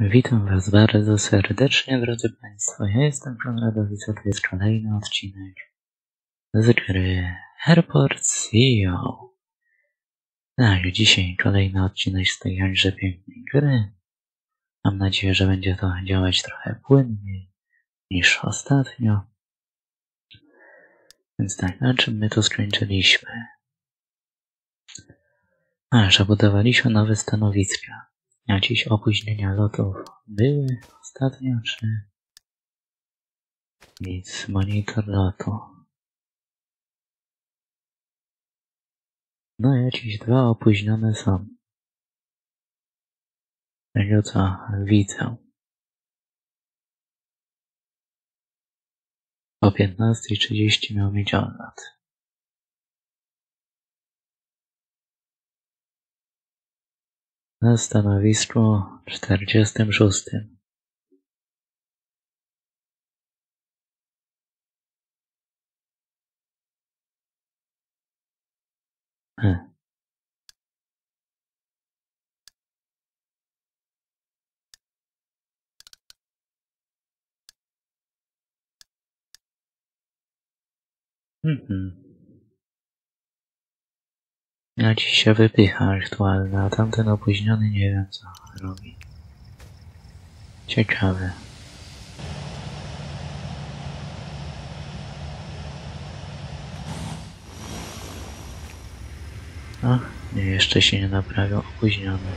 Witam Was bardzo serdecznie, drodzy Państwo. Ja jestem Konradowic, a to jest kolejny odcinek z gry Airport CEO. Tak, dzisiaj kolejny odcinek z tej jakże pięknej gry. Mam nadzieję, że będzie to działać trochę płynniej niż ostatnio. Więc tak, na czym my to skończyliśmy? Że budowaliśmy nowe stanowiska. Jakieś opóźnienia lotów były ostatnio, czy nic? Monitor lotu. No, jakieś 2 opóźnione są. Tego co widzę. O 15:30 miał mieć odlot. Na stanowisku 46. Ja dziś się wypycha aktualnie, a tamten opóźniony nie wiem co robi. Ciekawe. Nie, jeszcze się nie naprawił, opóźniony.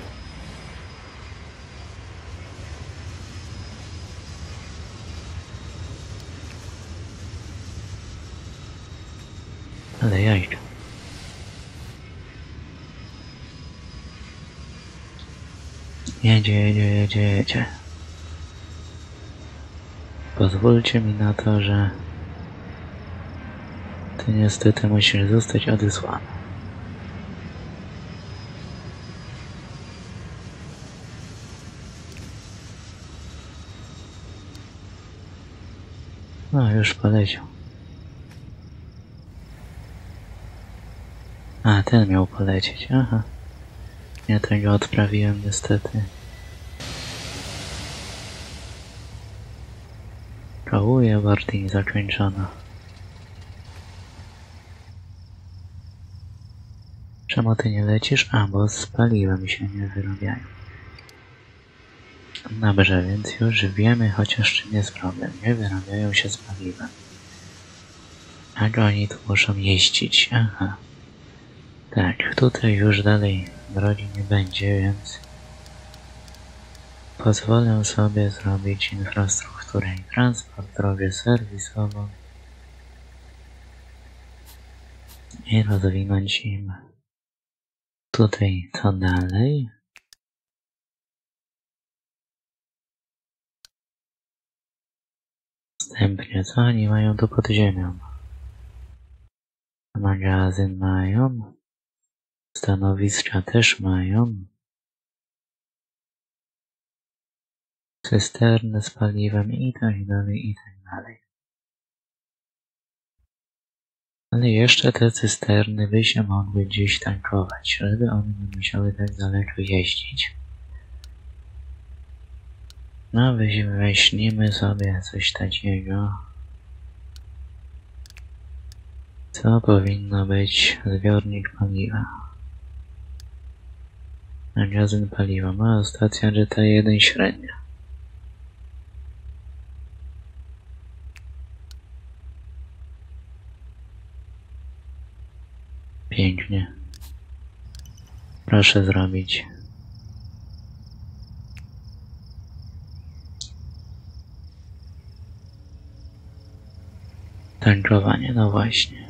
Ale jajka. Jedzie. Pozwólcie mi na to, że ty niestety musisz zostać odesłany. No, już poleciał. Ten miał polecieć, aha. Ja tego odprawiłem niestety. Żałuję, boarding zakończono. Czemu ty nie lecisz? Bo z paliwem się nie wyrabiają. Dobrze, więc już wiemy, chociaż czym jest problem. Nie wyrabiają się z paliwem. Jak oni tu muszą jeździć? Aha. Tak, tutaj już dalej drogi nie będzie, więc pozwolę sobie zrobić infrastrukturę i transport, drogę serwisową i rozwinąć im tutaj to dalej. Następnie co oni mają tu pod ziemią? Magazyn mają. Stanowiska też mają. Cysterny z paliwem i tak dalej, Ale jeszcze te cysterny by się mogły gdzieś tankować, żeby one nie musiały tak daleko jeździć. No weźmiemy sobie coś takiego, co powinno być zbiornik paliwa. Magazyn paliwa ma stacja GT1 średnia. Pięknie. Proszę zrobić. Tankowanie, no właśnie.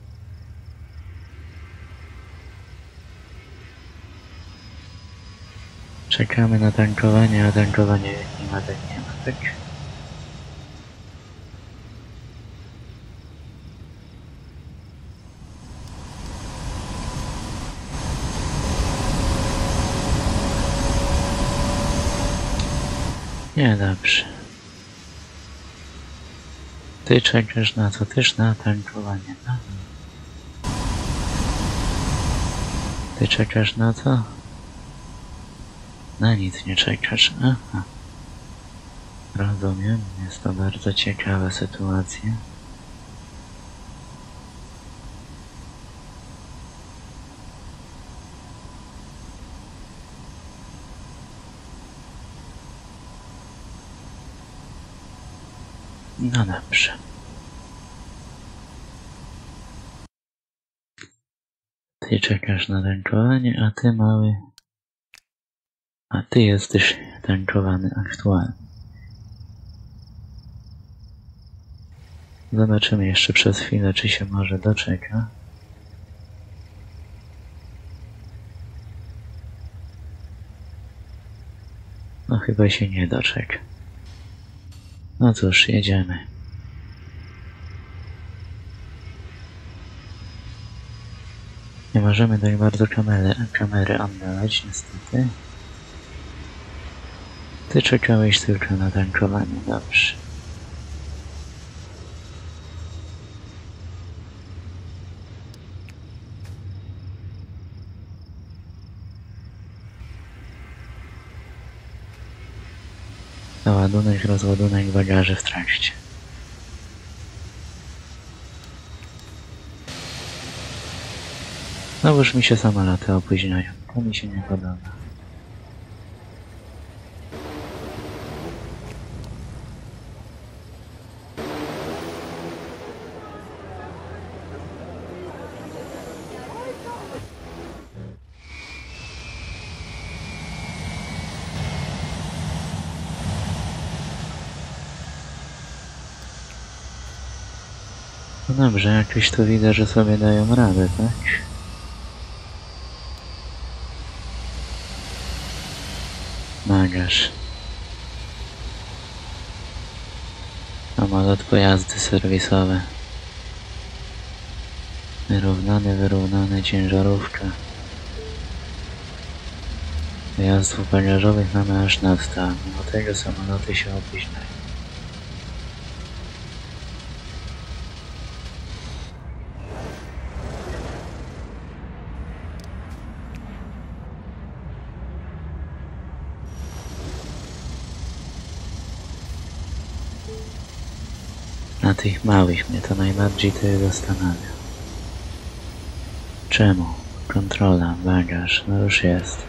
Czekamy na tankowanie, a tankowanie nie ma, tak? Nie, dobrze. Ty czekasz na co? Też na tankowanie, no? Ty czekasz na co? Na nic nie czekasz, aha. Rozumiem, jest to bardzo ciekawa sytuacja. No dobrze. Ty czekasz na tańczowanie, a ty mały... A ty jesteś tańczowany aktualnie. Zobaczymy jeszcze przez chwilę, czy się może doczeka. No chyba się nie doczeka. No cóż, jedziemy. Nie możemy tak bardzo kamery oddalać, niestety. Ty czekałeś tylko na tankowanie, dobrze. Ładunek, rozładunek bagaży w trakcie. No już mi się samoloty opóźniają, to mi się nie podoba. No dobrze, jakoś to widzę, że sobie dają radę, tak? Bagaż. Samolot, pojazdy serwisowe. Wyrównane, ciężarówka. Pojazdów bagażowych mamy aż nadto, mimo tego samoloty się opóźniają. Na tych małych mnie to najbardziej zastanawia. Czemu? Kontrola, bagaż, no już jest.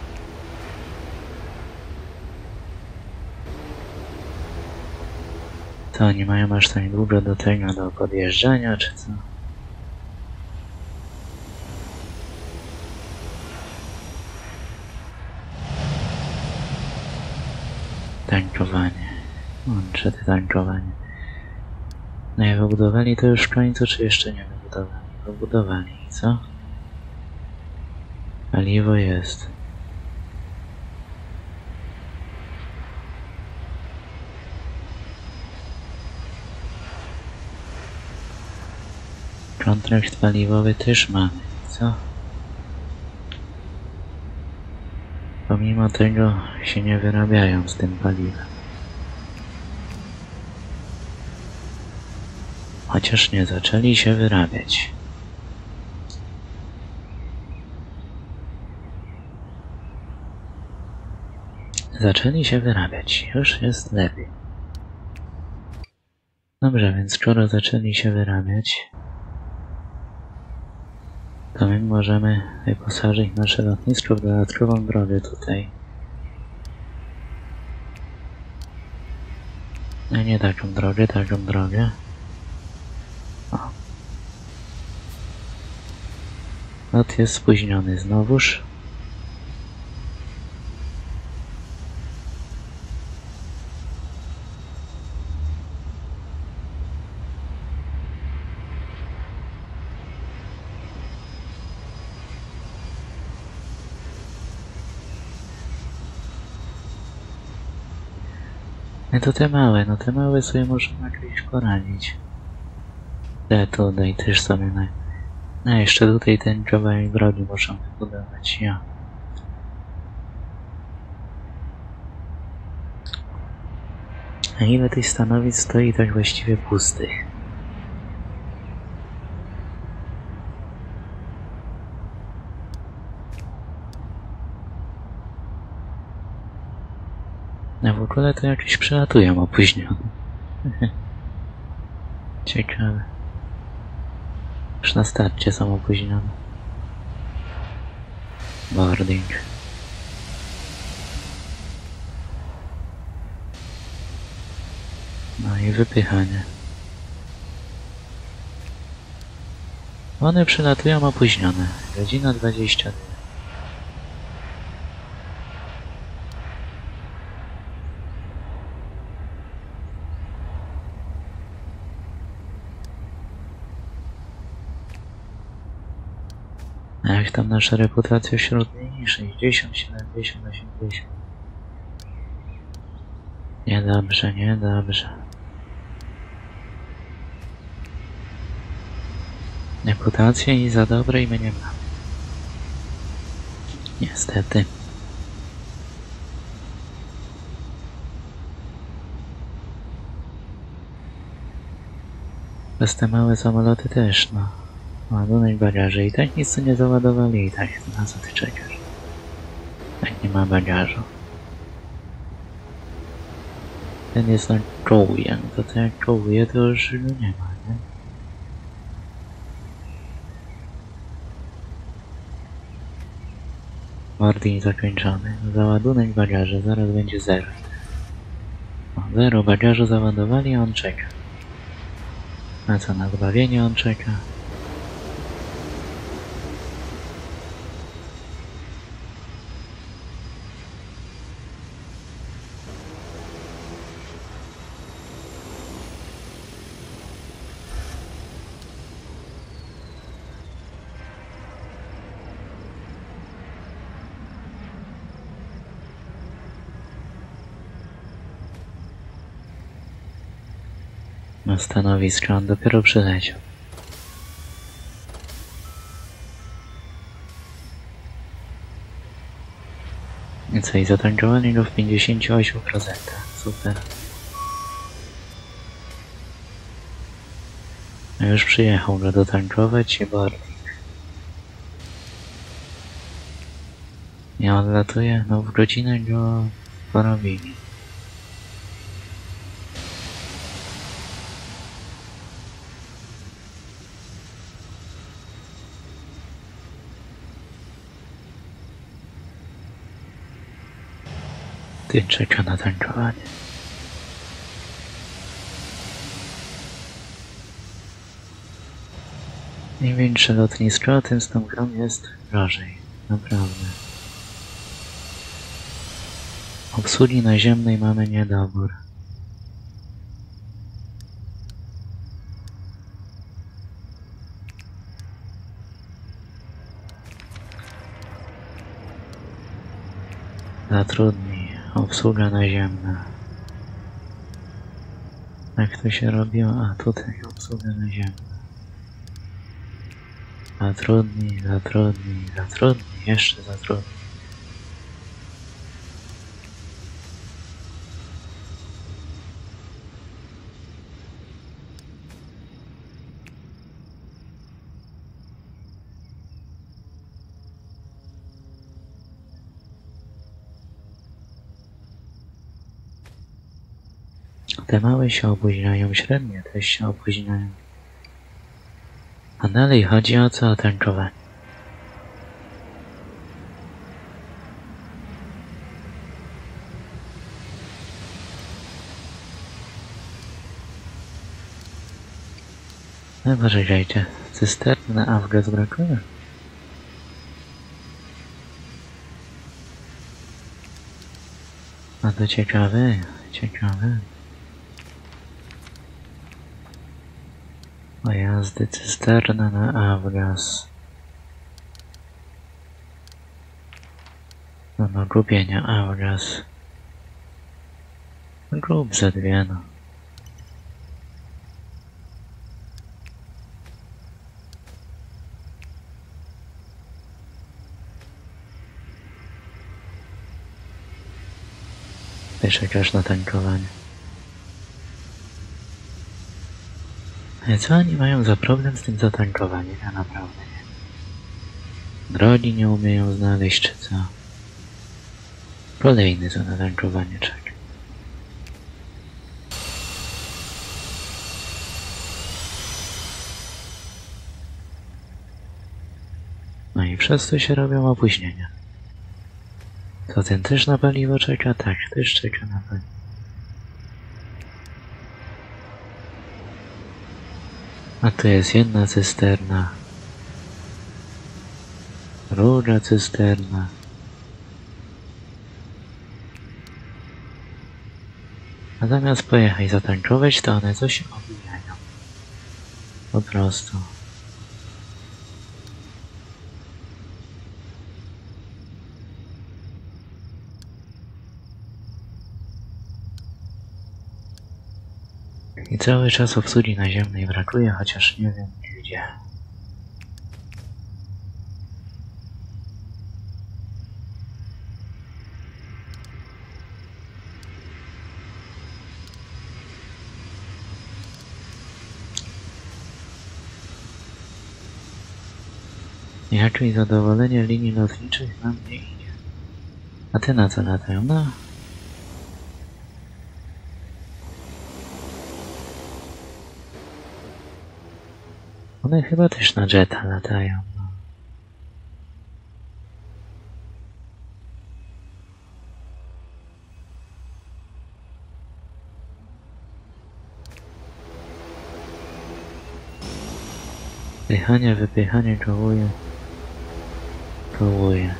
To oni mają aż tak długo do tego, do podjeżdżania, czy co? Tankowanie. Łączę te tankowanie. No i wybudowali to już w końcu, czy jeszcze nie wybudowali? Wybudowali, co? Paliwo jest. Kontrakt paliwowy też mamy, co? Pomimo tego się nie wyrabiają z tym paliwem. Chociaż nie zaczęli się wyrabiać. Zaczęli się wyrabiać, już jest lepiej. Dobrze, więc skoro zaczęli się wyrabiać, to my możemy wyposażyć nasze lotnisko w dodatkową drogę tutaj. A nie taką drogę, taką drogę. O. Lot jest spóźniony znowuż. No to te małe sobie możemy jakoś poradzić. Te tutaj też sobie no jeszcze tutaj ten kawałek drogi muszą wybudować, ja. A ile tych stanowisk stoi tak właściwie pustych? A w ogóle to jakieś przylatują opóźnione. Ciekawe. Już na starcie są opóźnione. Boarding. No i wypychanie. One przylatują opóźnione. Godzina 22. A jak tam nasza reputacja wśród nich? 60, 70, 80. Niedobrze, niedobrze. Reputację i za dobrej my nie mamy. Niestety. Przez te małe samoloty też, no. Ładunek bagaży i tak nic tu nie załadowali i tak na co ty czekasz? Tak nie ma bagażu. Ten jest na kołuje, no to jak kołuje to już go nie ma, nie? Boarding zakończony. Załadunek bagaży, zaraz będzie 0. No, 0 bagażu załadowali, a on czeka. A co, na zbawienie on czeka? Na stanowisko on dopiero przyleciał. I co, i zatankowali go w 58%. Super. A już przyjechał go dotankować i boarding. Nie odlatuje, no w godzinę go porobili. Ty czeka na tankowanie. Im większe lotnisko, tym z tą grą jest gorzej. Naprawdę. Obsługi naziemnej mamy niedobór. Zatrudnij. Obsługa naziemna. Jak to się robiło? A tutaj obsługa naziemna. Zatrudnij, zatrudnij, zatrudnij, jeszcze zatrudnij. Te małe się opóźniają, średnie też się opóźniają. A dalej chodzi o co? O tankowanie. No poczekajcie, cysterny na Avgas brakuje? No to ciekawe, ciekawe. Pojazdy cysterna na Avgas. No gubienia Avgas. Gub za dwie, no. Ty czekasz na tankowanie. Co oni mają za problem z tym zatankowaniem? Ja naprawdę nie. Drogi nie umieją znaleźć, czy co? Kolejny za natankowanie czeka. przez to się robią opóźnienia. To ten też na paliwo czeka? Tak, też czeka na paliwo. A tu jest jedna cysterna. Druga cysterna. A zamiast pojechać zatankować, to one coś się obijają. Po prostu. I cały czas obsługi naziemnej brakuje, chociaż nie wiem gdzie. Jakieś zadowolenie linii lotniczych nam nie idzie. A ty na co latają? No. One chyba też na jeta latają. No. Wypychanie, wypychanie, kołuje. Kołuje.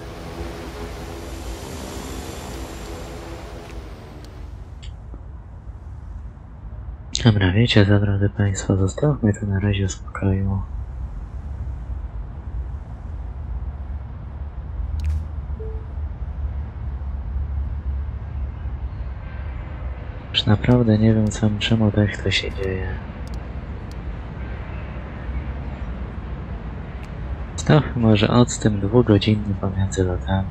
Dobra, wiecie, za drodzy Państwo, zostawmy to na razie w spokoju. Już naprawdę nie wiem czemu tak to się dzieje. Stawmy może odstęp 2-godzinny pomiędzy lotami.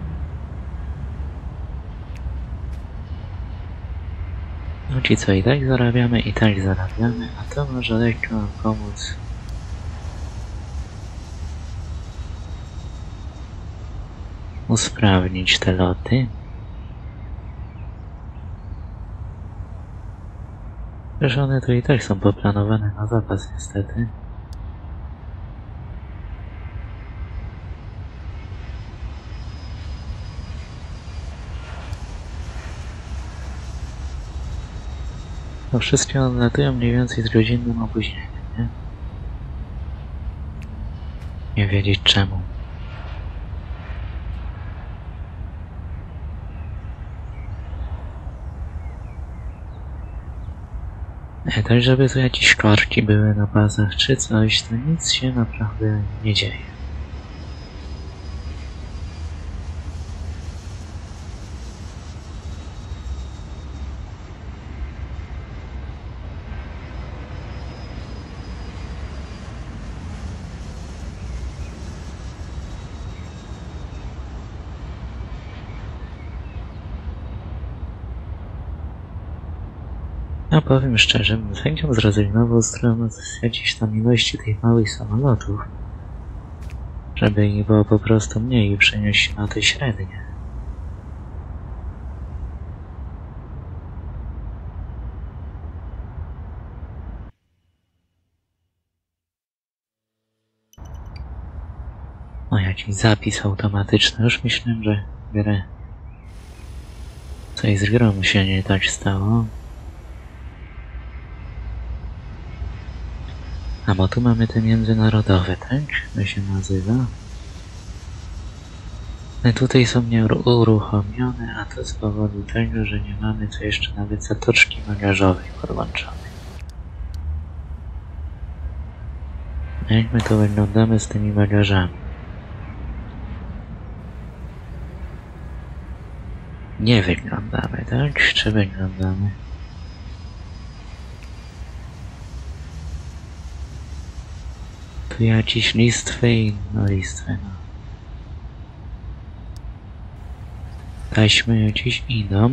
No ci co, i tak zarabiamy, a to może lekko nam pomóc. Usprawnić te loty. Przecież one tu i tak są poplanowane na zapas niestety. To wszystkie odlatują mniej więcej z godzinnym opóźnieniem, nie? Nie wiedzieć czemu. Tak, żeby tu jakieś korki były na pasach czy coś, to nic się naprawdę nie dzieje. Ja powiem szczerze, bym z chęcią zrezygnował z jakiejś tam ilości tych małych samolotów, żeby ich było po prostu mniej i przenieść na te średnie. O, jakiś zapis automatyczny, już myślałem, że grę... Coś z grą się nie tak stało. A bo tu mamy te międzynarodowe, tak? To się nazywa. One tutaj są nieuruchomione, a to z powodu tego, że nie mamy tu jeszcze nawet zatoczki bagażowej podłączonej. A jak my to wyglądamy z tymi bagażami? Nie wyglądamy, tak? Czy wyglądamy? Tu jakiś listwy i no listwy, no. Taśmy jakieś idą.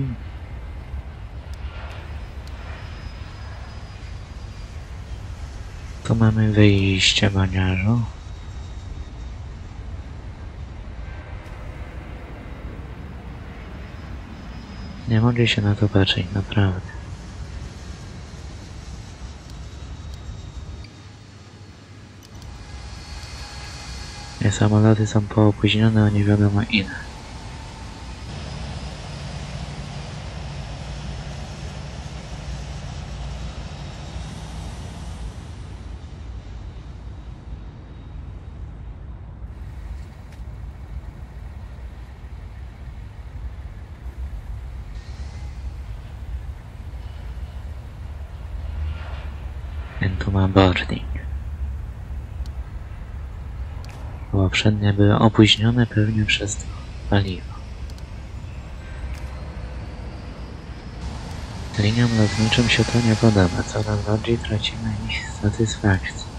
Tu mamy wyjście bagażu. Nie mogę się na to patrzeć, naprawdę. Te samoloty są poopóźnione o nie wiadomo ile. Ten tu ma boarding. Poprzednie były opóźnione pewnie przez to paliwo. Liniom lotniczym się to nie podoba, coraz bardziej tracimy ich satysfakcję.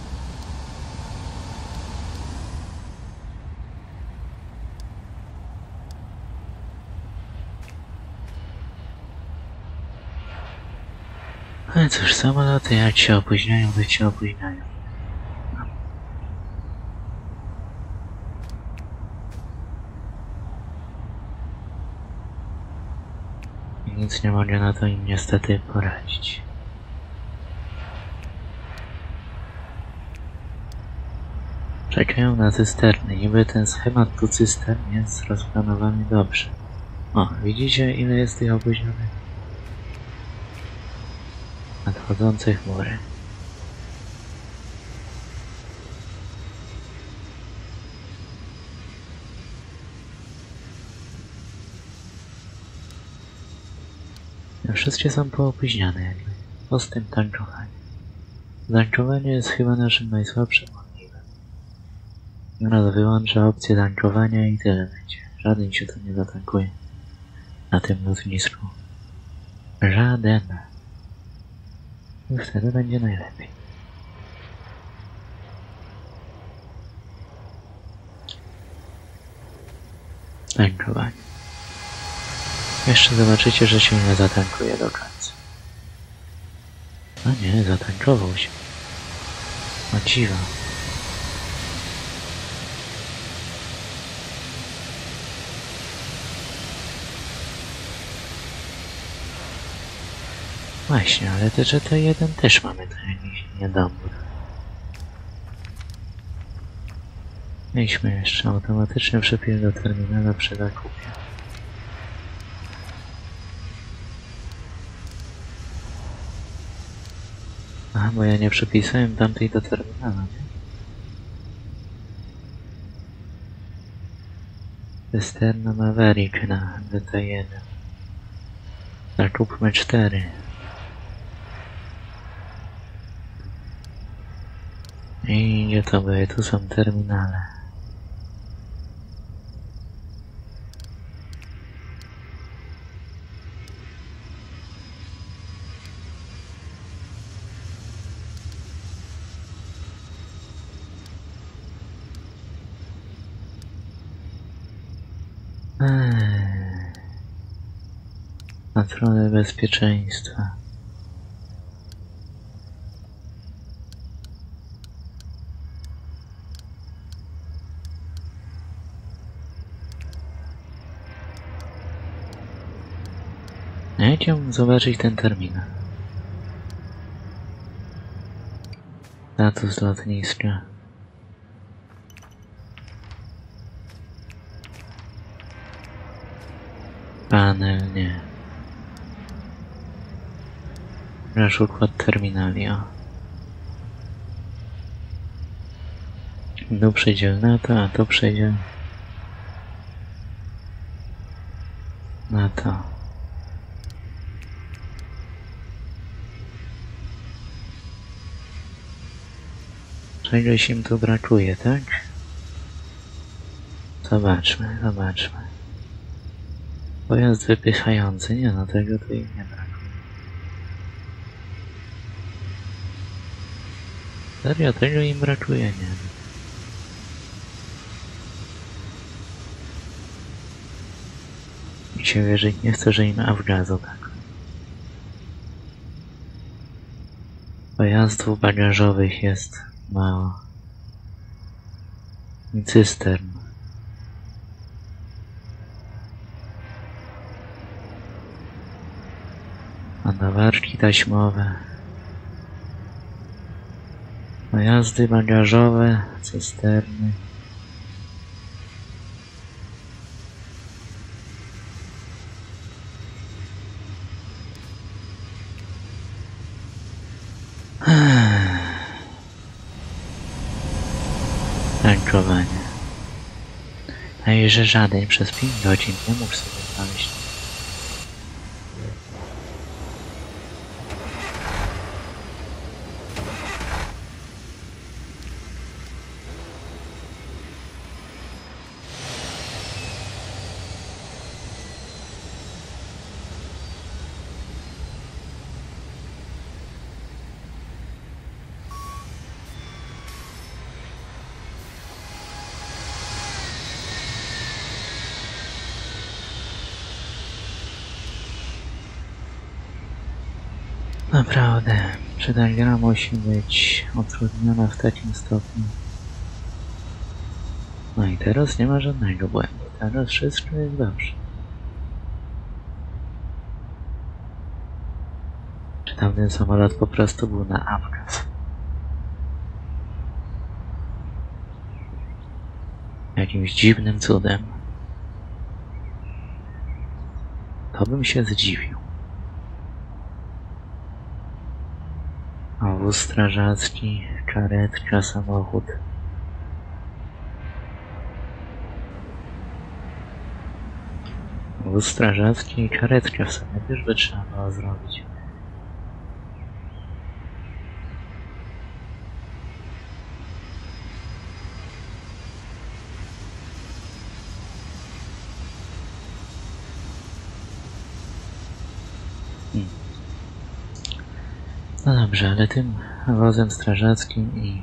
Ale cóż, samoloty jak się opóźniają, to się opóźniają. I nic nie mogę na to im niestety poradzić. Czekają na cysterny, niby ten schemat tu cystern jest rozplanowany dobrze. O, widzicie ile jest tych opóźnionych? Nadchodzące chmury. Wszystkie są poopóźniane jakby. Postęp tankowania. Tankowanie jest chyba naszym najsłabszym możliwym. Raz wyłączę opcję tankowania i tyle będzie. Żaden się tu nie zatankuje. Na tym lotnisku. Żaden. I wtedy będzie najlepiej. Tankowanie. Jeszcze zobaczycie, że się nie zatankuje do końca. No nie, zatankował się. O dziwa. Właśnie, ale te GT1 też mamy tu jakiś niedobór. Mieliśmy jeszcze automatyczny przepis do terminala przy zakupie. Aha, bo ja nie przepisałem tamtej do terminala, nie? Cysterna Maverick na GT1. Zakupmy 4. I gdzie to były? Tu są terminale. Kontrolę bezpieczeństwa. Ja chciałbym zobaczyć ten terminal. Status lotniska. Panel nie. Nasz układ terminali, o. Tu przejdzie na to, a to przejdzie na to. Czegoś im tu brakuje, tak? Zobaczmy, zobaczmy. Pojazd wypychający, nie no, tego tu im nie brakuje. Serio, tego im brakuje, nie? Mi się wierzyć nie chce, że im Afgazu tak. Pojazdów bagażowych jest mało. I cystern. Ładowarki taśmowe. Pojazdy bagażowe, cysterny. tańczowanie. A i że żaden przez 5 godzin nie mógł sobie znaleźć. Naprawdę, czy ta gra musi być utrudniona w takim stopniu? No i teraz nie ma żadnego błędu, teraz wszystko jest dobrze. Czy tamten samolot po prostu był na apkas? Jakimś dziwnym cudem. To bym się zdziwił. A wóz strażacki, karetka, samochód. Wóz strażacki i karetka w sumie też by trzeba było zrobić. No dobrze, ale tym wozem strażackim i...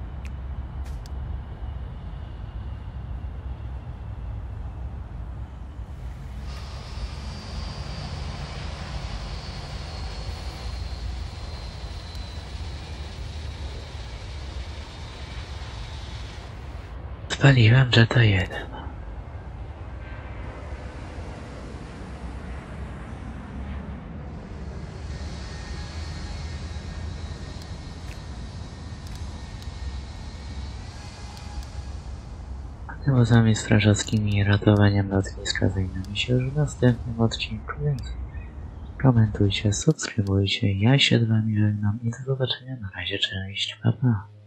Spaliłem Jetta 1. Wozami strażackimi i ratowaniem lotniska zajmiemy się już w następnym odcinku, więc komentujcie, subskrybujcie, ja się z wami żegnam i do zobaczenia, na razie, cześć, pa pa.